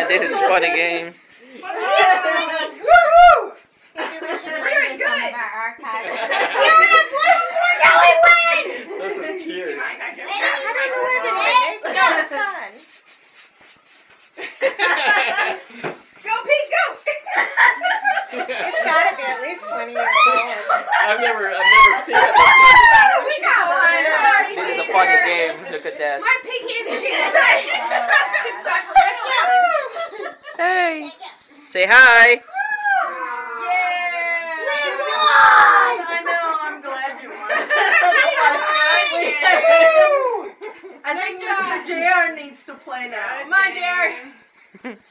This is a funny game. Woo-hoo! Maybe we should bring some of our archives. Yes! We're going Lane! This is cute. I don't know where to go. No, it's fun. Go, Pete, go! It's got to be at least 20 years old. I've never seen it before. We got one. This is a funny game. Look at that. My piggy is Hey. Say hi. I know, I'm glad you won. I think Mr. JR needs to play now. Come on, JR.